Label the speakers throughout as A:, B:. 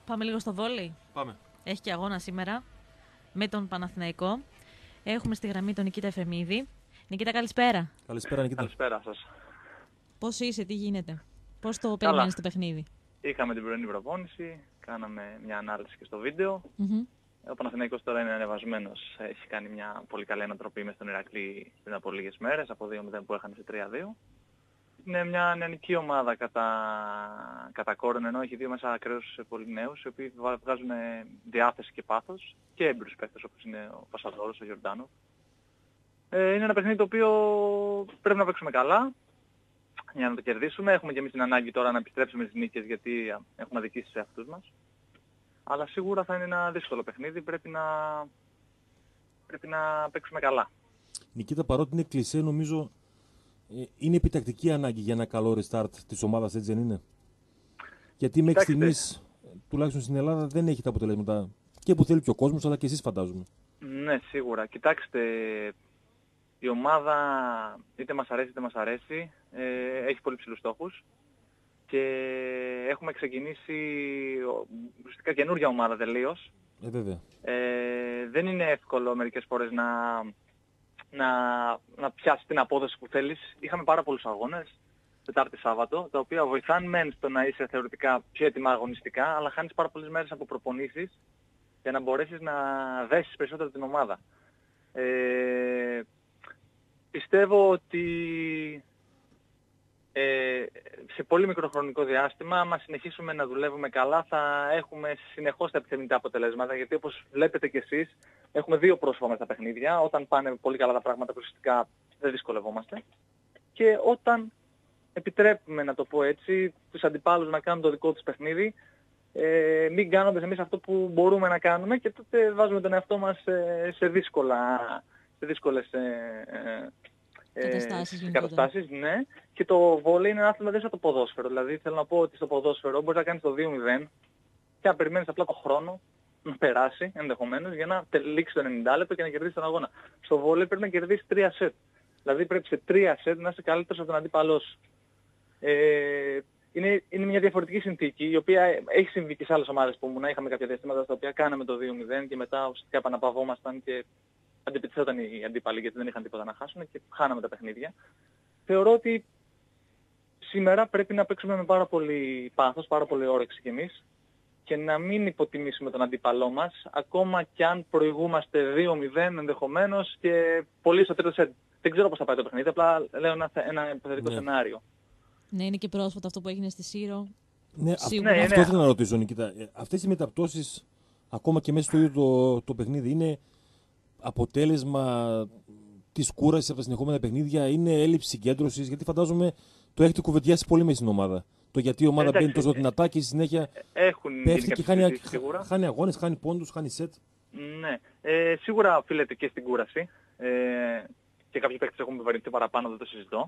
A: Πάμε λίγο στο βόλεϊ.
B: Πάμε.
A: Έχει και αγώνα σήμερα με τον Παναθηναϊκό. Έχουμε στη γραμμή τον Νικήτα Εφεμίδη. Νικήτα, καλησπέρα.
B: Καλησπέρα, Νικήτα.
C: Καλησπέρα σας.
A: Πώς είσαι, τι γίνεται, πώς το
C: Καλά.
A: περιμένεις το παιχνίδι?
C: Είχαμε την πρωινή προπόνηση, κάναμε μια ανάλυση και στο βίντεο.
A: Mm-hmm.
C: Ο Παναθηναϊκός τώρα είναι ανεβασμένος. Έχει κάνει μια πολύ καλή ανατροπή μες στον Ηρακλή πριν από λίγες μέρες, από 2-0 που έχανε σε 3-2. Είναι μια νεανική ομάδα κατά κόρον, ενώ έχει δύο μέσα ακραίους πολύ νέους, οι οποίοι βγάζουν διάθεση και πάθος και έμπειρους παίκτες όπως είναι ο Πασαδόρος, ο Γιορτάνο. Είναι ένα παιχνίδι το οποίο πρέπει να παίξουμε καλά για να το κερδίσουμε. Έχουμε και εμείς την ανάγκη τώρα να επιστρέψουμε στις νίκες, γιατί έχουμε αδικήσει σε αυτούς μας. Αλλά σίγουρα θα είναι ένα δύσκολο παιχνίδι, πρέπει να παίξουμε καλά.
B: Νικήτα, παρότι είναι κλισέ, νομίζω είναι επιτακτική ανάγκη για ένα καλό restart της ομάδας, έτσι δεν είναι? Γιατί μέχρι στιγμής, τουλάχιστον στην Ελλάδα, δεν έχει τα αποτελέσματα και που θέλει και ο κόσμος, αλλά και εσείς φαντάζομαι.
C: Ναι, σίγουρα. Κοιτάξτε, η ομάδα είτε μας αρέσει είτε μας αρέσει, έχει πολύ ψηλούς στόχους και έχουμε ξεκινήσει ουσιαστικά καινούργια ομάδα τελείως.
B: Βέβαια.
C: Δεν είναι εύκολο μερικές φορές να πιάσεις την απόδοση που θέλεις. Είχαμε πάρα πολλούς αγώνες, Τετάρτη Σάββατο, τα οποία βοηθάνε μεν στο να είσαι θεωρητικά πιο έτοιμα αγωνιστικά, αλλά χάνεις πάρα πολλές μέρες από προπονήσεις για να μπορέσεις να δέσεις περισσότερο την ομάδα. Πιστεύω ότι σε πολύ μικρό χρονικό διάστημα, άμα συνεχίσουμε να δουλεύουμε καλά, θα έχουμε συνεχώς τα επιθυμητά αποτελέσματα, γιατί όπως βλέπετε κι εσείς, έχουμε δύο πρόσωπα με τα παιχνίδια. Όταν πάνε πολύ καλά τα πράγματα, ουσιαστικά δεν δυσκολευόμαστε. Και όταν επιτρέπουμε, να το πω έτσι, τους αντιπάλους να κάνουν το δικό τους παιχνίδι, μην κάνοντας εμείς αυτό που μπορούμε να κάνουμε, και τότε βάζουμε τον εαυτό μας σε δύσκολες καταστάσεις, ναι. Και το βόλεϊ είναι ένα άθλημα, δεν είναι σαν το ποδόσφαιρο. Δηλαδή θέλω να πω ότι στο ποδόσφαιρο μπορείς να κάνεις το 2-0 και να περιμένεις απλά το χρόνο να περάσει ενδεχομένως για να λήξει το 90 λεπτό και να κερδίσεις τον αγώνα. Στο βόλεϊ πρέπει να κερδίσεις 3 σετ. Δηλαδή πρέπει σε 3 σετ να είσαι καλύτερος από τον αντίπαλό σου. Είναι μια διαφορετική συνθήκη, η οποία έχει συμβεί και σε άλλες ομάδες που ήμουν. Είχαμε κάποια διαστήματα στα οποία κάναμε το 2-0 και μετά ουσιαστικά επαναπαυόμασταν και αντιπιτιθόταν οι αντίπαλοι, γιατί δεν είχαν τίποτα να χάσουν και χάναμε τα παιχνίδια. Θεωρώ ότι σήμερα πρέπει να παίξουμε με πάρα πολύ πάθος, πάρα πολύ όρεξη κι εμείς, και να μην υποτιμήσουμε τον αντίπαλό μας, ακόμα κι αν προηγούμαστε 2-0 ενδεχομένως και πολύ στο τρίτο σετ. Δεν ξέρω πώς θα πάει το παιχνίδι, απλά λέω ένα υποθετικό σενάριο.
A: Ναι, είναι και πρόσφατα αυτό που έγινε στη Σύρο.
B: Ναι, αυτό ήθελα να ρωτήσω, Νικήτα. Αυτές οι μεταπτώσεις, ακόμα και μέσα στο ίδιο το παιχνίδι, είναι αποτέλεσμα της κούρασης από τα συνεχόμενα παιχνίδια, είναι έλλειψη συγκέντρωσης? Γιατί φαντάζομαι το έχετε κουβεντιάσει πολύ μέσα στην ομάδα. Το γιατί η ομάδα μπαίνει τόσο δυνατά και στη συνέχεια πέφτει και χάνει αγώνες, χάνει πόντους, χάνει σετ.
C: Ναι, σίγουρα οφείλεται και στην κούραση. Και κάποιοι παίκτες έχουν επιβαρυνθεί παραπάνω, δεν το συζητώ.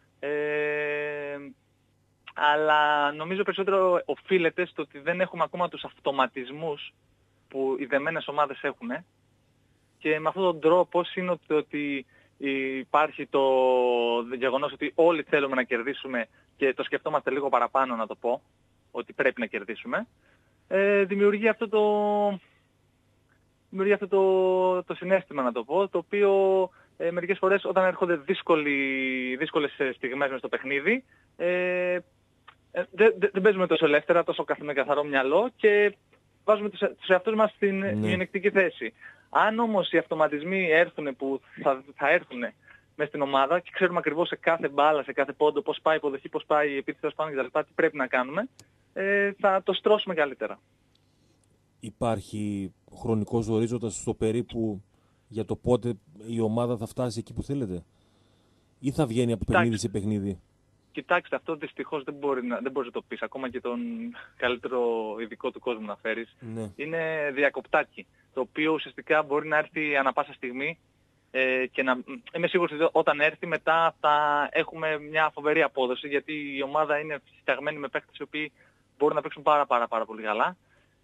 C: Αλλά νομίζω περισσότερο οφείλεται στο ότι δεν έχουμε ακόμα τους αυτοματισμούς που οι δεμένες ομάδες έχουν. Και με αυτόν τον τρόπο είναι ότι υπάρχει το γεγονός ότι όλοι θέλουμε να κερδίσουμε και το σκεφτόμαστε λίγο παραπάνω, να το πω, ότι πρέπει να κερδίσουμε. Δημιουργεί αυτό το συναίσθημα, να το πω, το οποίο μερικές φορές όταν έρχονται δύσκολες στιγμές μες στο παιχνίδι, δεν παίζουμε τόσο ελεύθερα, τόσο με καθαρό μυαλό και βάζουμε τους εαυτούς μας στην μειονεκτική θέση. Αν όμως οι αυτοματισμοί έρθουν, που θα έρθουν μέσα στην ομάδα και ξέρουμε ακριβώς σε κάθε μπάλα, σε κάθε πόντο πώς πάει η υποδοχή, πώς πάει η επίθεση πάνω κτλ., τι πρέπει να κάνουμε, θα το στρώσουμε καλύτερα.
B: Υπάρχει χρονικός ορίζοντας στο περίπου για το πότε η ομάδα θα φτάσει εκεί που θέλετε, ή θα βγαίνει από παιχνίδι σε παιχνίδι?
C: Κοιτάξτε, αυτό δυστυχώς δεν μπορείς να το πεις, ακόμα και τον καλύτερο ειδικό του κόσμου να φέρεις.
B: Ναι.
C: Είναι διακοπτάκι, το οποίο ουσιαστικά μπορεί να έρθει ανά πάσα στιγμή και είμαι σίγουρος ότι όταν έρθει μετά θα έχουμε μια φοβερή απόδοση, γιατί η ομάδα είναι φτιαγμένη με παίκτες οι οποίοι μπορούν να παίξουν πάρα πολύ καλά.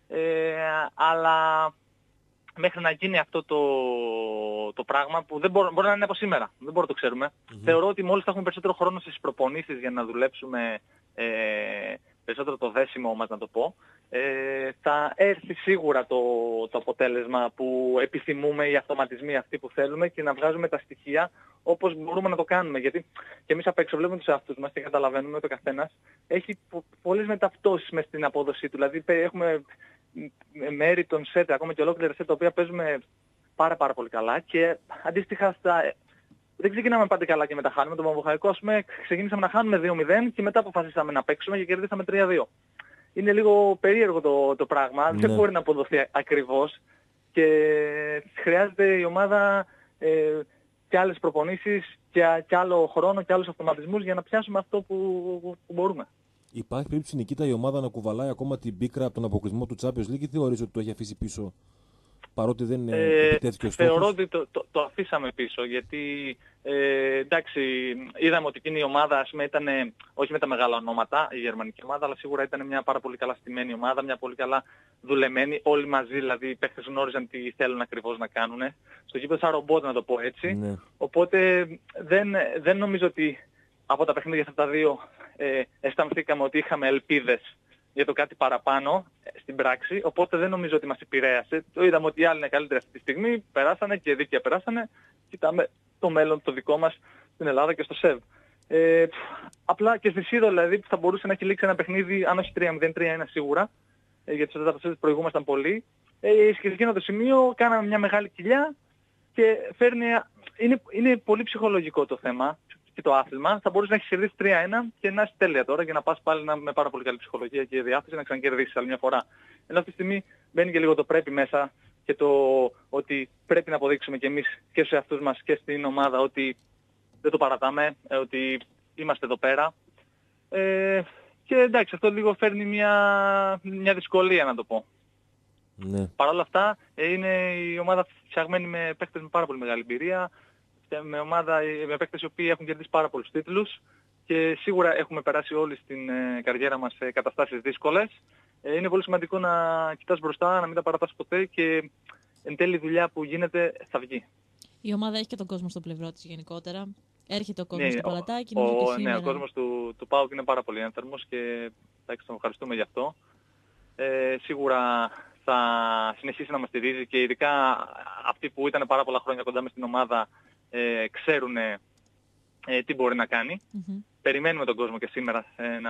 C: Αλλά μέχρι να γίνει αυτό το πράγμα που δεν μπορεί να είναι από σήμερα, δεν μπορούμε να το ξέρουμε. Θεωρώ ότι μόλις θα έχουμε περισσότερο χρόνο στις προπονήσεις για να δουλέψουμε περισσότερο το δέσιμο μας να το πω, θα έρθει σίγουρα το αποτέλεσμα που επιθυμούμε, οι αυτοματισμοί αυτοί που θέλουμε και να βγάζουμε τα στοιχεία όπως μπορούμε να το κάνουμε. Γιατί και εμείς απ' έξω βλέπουμε τους εαυτούς μας και καταλαβαίνουμε ότι ο καθένας έχει πολλές μεταπτώσεις μες στην απόδοσή του. Δηλαδή έχουμε μέρη των σετ, ακόμα και ολόκληρα σετ, τα οποία παίζουμε πάρα πολύ καλά και αντίστοιχα δεν ξεκινάμε πάντα καλά και μετά χάνουμε. Το Παμβουχαϊκό, ας πούμε, ξεκινήσαμε να χάνουμε 2-0 και μετά αποφασίσαμε να παίξουμε και κερδίσαμε 3-2. Είναι λίγο περίεργο το πράγμα, δεν μπορεί να αποδοθεί ακριβώς και χρειάζεται η ομάδα και άλλες προπονήσεις και άλλο χρόνο και άλλους αυτοματισμούς για να πιάσουμε αυτό που μπορούμε.
B: Υπάρχει περίπτωση, Νικήτα, η ομάδα να κουβαλάει ακόμα την πίκρα από τον αποκλεισμό του Champions League ή θεωρείς ότι το έχει αφήσει πίσω παρότι δεν επιτέθηκε ο στόχος?
C: Θεωρώ ότι το αφήσαμε πίσω γιατί εντάξει, είδαμε ότι εκείνη η ομάδα ήταν όχι με τα μεγάλα ονόματα η γερμανική ομάδα, αλλά σίγουρα ήταν μια πάρα πολύ καλά στημένη ομάδα, μια πολύ καλά δουλεμένη, όλοι μαζί δηλαδή οι παίχτες γνώριζαν τι θέλουν ακριβώς να κάνουν. Στο γήπεδο σαν ρομπότ, να το πω έτσι. Ναι. Οπότε δεν νομίζω ότι από τα παιχνίδια αυτά τα δύο αισθανθήκαμε ότι είχαμε ελπίδες για το κάτι παραπάνω στην πράξη, οπότε δεν νομίζω ότι μας επηρέασε. Το είδαμε ότι οι άλλοι είναι καλύτεροι αυτή τη στιγμή, περάσανε και δίκαια περάσανε. Κοιτάμε το μέλλον το δικό μας στην Ελλάδα και στο ΣΕΒ. Απλά και στη ΣΥΔΟ δηλαδή που θα μπορούσε να έχει λήξει ένα παιχνίδι, αν όχι 3-0, 3-1 σίγουρα, γιατί στο τέταρτο σετ προηγούμασταν πολύ. Σε εκείνο το σημείο κάναμε μια μεγάλη κοιλιά και είναι πολύ ψυχολογικό το θέμα. Και το άθλημα, θα μπορούσε να έχει κερδίσει 3-1 και να είσαι τέλεια τώρα και να πας πάλι με πάρα πολύ καλή ψυχολογία και διάθεση να ξανακερδίσεις άλλη μια φορά. Ενώ αυτή τη στιγμή μπαίνει και λίγο το πρέπει μέσα και το ότι πρέπει να αποδείξουμε και εμείς και στους εαυτούς μας και στην ομάδα ότι δεν το παρατάμε, ότι είμαστε εδώ πέρα. Και εντάξει, αυτό λίγο φέρνει μια δυσκολία να το πω. Ναι. Παρ' όλα αυτά είναι η ομάδα φτιαγμένη με παίκτες με πάρα πολύ μεγάλη εμπειρία, με παίκτες οι οποίοι έχουν κερδίσει πάρα πολλούς τίτλους και σίγουρα έχουμε περάσει όλοι στην καριέρα μας σε καταστάσεις δύσκολες. Είναι πολύ σημαντικό να κοιτάς μπροστά, να μην τα παρατάς ποτέ και εν τέλει η δουλειά που γίνεται θα βγει.
A: Η ομάδα έχει και τον κόσμο στο πλευρό της γενικότερα. Έρχεται ο κόσμος στο παλατάκι.
C: Ναι, ο κόσμος του ΠΑΟΚ είναι πάρα πολύ ένθερμος και τον ευχαριστούμε γι' αυτό. Σίγουρα θα συνεχίσει να μας στηρίζει και ειδικά αυτοί που ήταν πάρα πολλά χρόνια κοντά μες στην ομάδα ξέρουν τι μπορεί να κάνει. Mm-hmm. Περιμένουμε τον κόσμο και σήμερα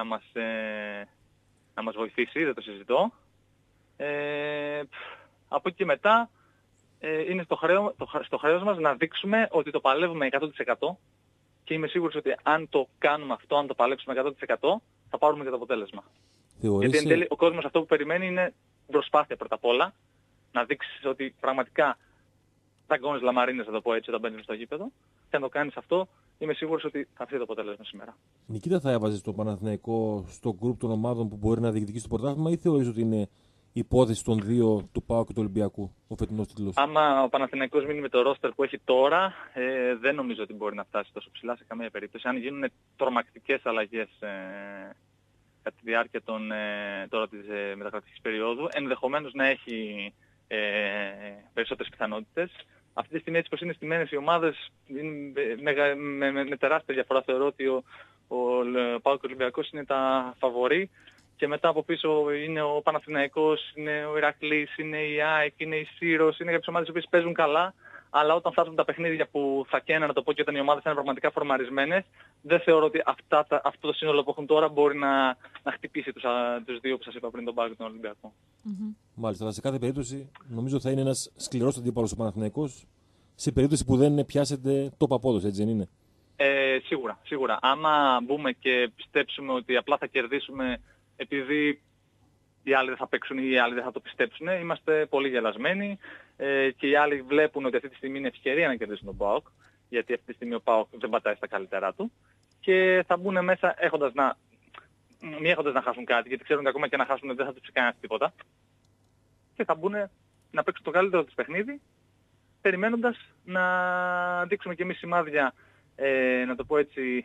C: να μας βοηθήσει, δεν το συζητώ. Από εκεί και μετά είναι στο χρέος μας να δείξουμε ότι το παλεύουμε 100% και είμαι σίγουρος ότι αν το κάνουμε αυτό, αν το παλέψουμε 100% θα πάρουμε και το αποτέλεσμα. Γιατί εν τέλει ο κόσμος αυτό που περιμένει είναι προσπάθεια πρώτα απ' όλα, να δείξεις ότι πραγματικά δαγκώνεις λαμαρίνες, θα το πω έτσι, όταν μπαίνεις στο γήπεδο και αν το κάνεις αυτό είμαι σίγουρος ότι θα φύγει το αποτέλεσμα σήμερα.
B: Νικήτα, θα έβαζες το Παναθηναϊκό στο γκρουπ των ομάδων που μπορεί να διεκδικήσει το πρωτάθλημα ή θεωρείς ότι είναι υπόθεση των δύο, του ΠΑΟΚ και του Ολυμπιακού, ο φετινός τίτλος?
C: Άμα ο Παναθηναϊκός μείνει με το ρόστερ που έχει τώρα, δεν νομίζω ότι μπορεί να φτάσει τόσο ψηλά σε καμία περίπτωση. Αν γίνουν τρομακτικές αλλαγές κατά τη διάρκεια τώρα της μεταγραφικής περίοδου, ενδεχομένως να έχει περισσότερες πιθανότητες. Αυτή τη στιγμή έτσι πως είναι στημένες οι ομάδες, με τεράστια διαφορά θεωρώ ότι ο ΠΑΟΚ και ο Ολυμπιακός είναι τα φαβορί και μετά από πίσω είναι ο Παναθηναϊκός, είναι ο Ηρακλής, είναι η ΑΕΚ, είναι η Σύρος, είναι κάποιες ομάδες που παίζουν καλά, αλλά όταν φτάσουν τα παιχνίδια που θα καίνε, να το πω, και όταν οι ομάδες είναι πραγματικά φορμαρισμένες, δεν θεωρώ ότι αυτό το σύνολο που έχουν τώρα μπορεί να χτυπήσει τους δύο που σας είπα πριν, τον ΠΑΟΚ και τον Ολυμπιακό.
B: Mm-hmm. Μάλιστα, αλλά σε κάθε περίπτωση νομίζω θα είναι ένας σκληρός αντίπαλος ο Παναθηναϊκός σε περίπτωση που δεν πιάσετε top απόδοση, έτσι δεν είναι?
C: Σίγουρα. Άμα μπούμε και πιστέψουμε ότι απλά θα κερδίσουμε επειδή οι άλλοι δεν θα παίξουν ή οι άλλοι δεν θα το πιστέψουν, είμαστε πολύ γελασμένοι και οι άλλοι βλέπουν ότι αυτή τη στιγμή είναι ευκαιρία να κερδίσουν τον ΠΑΟΚ, γιατί αυτή τη στιγμή ο ΠΑΟΚ δεν πατάει στα καλύτερά του και θα μπουν μέσα μη έχοντας να χάσουν κάτι, γιατί ξέρουν ότι ακόμα και να χάσουν δεν θα τους κάνει τίποτα και θα μπουν να παίξουν το καλύτερο τους παιχνίδι, περιμένοντας να δείξουμε και εμείς σημάδια, να το πω έτσι,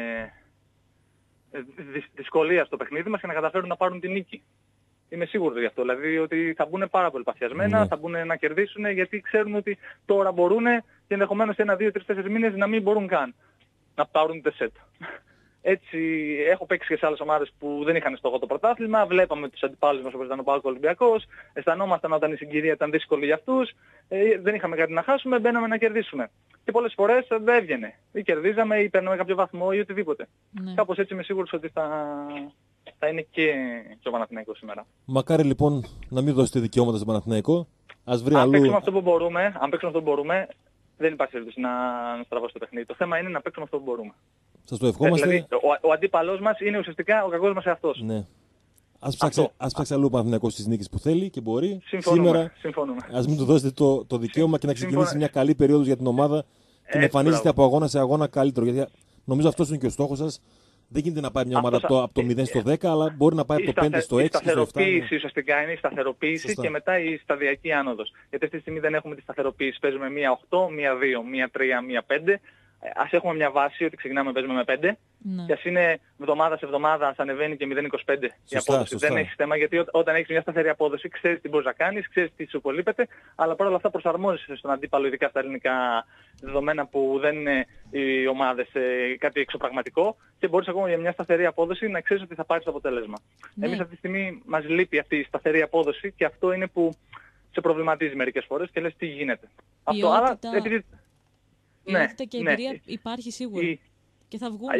C: δυσκολία στο παιχνίδι μας και να καταφέρουν να πάρουν την νίκη. Είμαι σίγουρος γι' αυτό. Δηλαδή ότι θα μπουν πάρα πολύ παθιασμένα, θα μπουν να κερδίσουν γιατί ξέρουν ότι τώρα μπορούν και ενδεχομένως σε 1, 2, 3, 4 μήνες να μην μπορούν καν να πάρουν το σετ. Έτσι, έχω παίξει και σε άλλες ομάδες που δεν είχαν στόχο το πρωτάθλημα. Βλέπαμε τους αντιπάλους μας όπως ήταν ο ΠΑΟΚ Ολυμπιακός. Αισθανόμασταν όταν η συγκυρία ήταν δύσκολη για αυτούς. Δεν είχαμε κάτι να χάσουμε, μπαίναμε να κερδίσουμε. Και πολλές φορές δεν έβγαινε. Ή κερδίζαμε ή παίρναμε κάποιο βαθμό ή οτιδήποτε. Ναι. Κάπως έτσι είμαι σίγουρος ότι θα είναι και ο Παναθηναϊκός σήμερα.
B: Μακάρι λοιπόν να μην δώσετε δικαιώματα στον Παναθηναϊκό. Ας βρει
C: αν
B: αλλού...
C: παίξουμε αυτό που μπορούμε, δεν υπάρχει περίπτωση να στραβώσει το παιχνίδι. Το θέμα είναι να παίξουμε αυτό που μπορούμε.
B: Σας το ευχόμαστε.
C: Δηλαδή, ο αντίπαλός μας είναι ουσιαστικά ο κακός μας εαυτός.
B: Ναι. Ας ψάξει αλλού ο Παναθηναϊκός στις νίκες που θέλει και μπορεί.
C: Συμφωνούμε.
B: Ας μην του δώσετε το δικαίωμα και να ξεκινήσει μια καλή περίοδος για την ομάδα και να εμφανίζεται από αγώνα σε αγώνα καλύτερο. Γιατί νομίζω αυτός είναι και ο στόχος σας. Δεν γίνεται να πάει μια ομάδα από το 0 στο 10, αλλά μπορεί να πάει από το 5 στο 6 στο 7. Η
C: σταθεροποίηση ουσιαστικά είναι η σταθεροποίηση. Σωστά. Και μετά η σταδιακή άνοδος. Γιατί αυτή τη στιγμή δεν έχουμε τη σταθεροποίηση. Παίζουμε μία 8, μία 2, μία 3, μία 5. Ας έχουμε μια βάση ότι ξεκινάμε παίζουμε με 5. Ναι. Και ας είναι εβδομάδα σε εβδομάδα, ας ανεβαίνει και 0,25 η απόδοση. Δεν έχει θέμα, γιατί όταν έχεις μια σταθερή απόδοση, ξέρεις τι μπορείς να κάνεις, ξέρεις τι σου υπολείπεται, αλλά παρόλα αυτά προσαρμόζεσαι στον αντίπαλο, ειδικά στα ελληνικά δεδομένα που δεν είναι οι ομάδες κάτι εξωπραγματικό και μπορείς ακόμα για μια σταθερή απόδοση να ξέρεις ότι θα πάρεις το αποτέλεσμα. Ναι. Εμείς αυτή τη στιγμή μας λείπει αυτή η σταθερή απόδοση και αυτό είναι που σε προβληματίζει μερικές φορές και λες τι γίνεται. Αυτό, αλλά επειδή...
A: ποιότητα και εμπειρία υπάρχει σίγουρα. Και θα βγουν,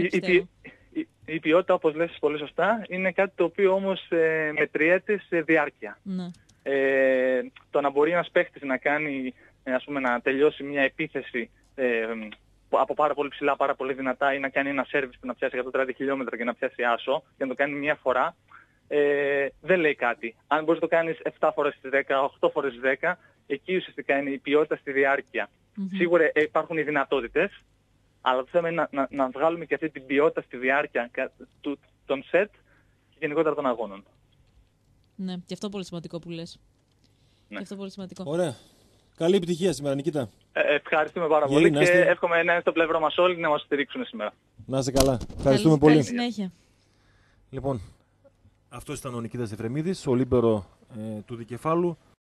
C: η ποιότητα, όπως λες πολύ σωστά, είναι κάτι το οποίο όμως μετριέται σε διάρκεια. Ναι. Το να μπορεί ένας παίχτης να κάνει, ας πούμε, να τελειώσει μια επίθεση από πάρα πολύ ψηλά, πάρα πολύ δυνατά ή να κάνει ένα σέρβις που να πιάσει 130 χιλιόμετρα και να πιάσει άσο και να το κάνει μια φορά, δεν λέει κάτι. Αν μπορείς να το κάνεις 7 φορές στις 10, 8 φορές στις 10, εκεί ουσιαστικά είναι η ποιότητα στη διάρκεια. Σίγουρα υπάρχουν οι δυνατότητες, αλλά το θέμα είναι να βγάλουμε και αυτή την ποιότητα στη διάρκεια των σετ και γενικότερα των αγώνων.
A: Ναι, και αυτό πολύ σημαντικό που λες. Ναι. Και αυτό πολύ σημαντικό.
B: Ωραία. Καλή επιτυχία σήμερα, Νικήτα.
C: Ευχαριστούμε πάρα πολύ και εύχομαι να είναι στο πλευρό μας όλοι να μας στηρίξουν σήμερα.
B: Να είστε καλά. Ευχαριστούμε πολύ.
A: Καλή συνέχεια.
B: Λοιπόν, αυτός ήταν ο Νικήτας Εφρεμίδης, ο λίμπερο του Δικεφάλου.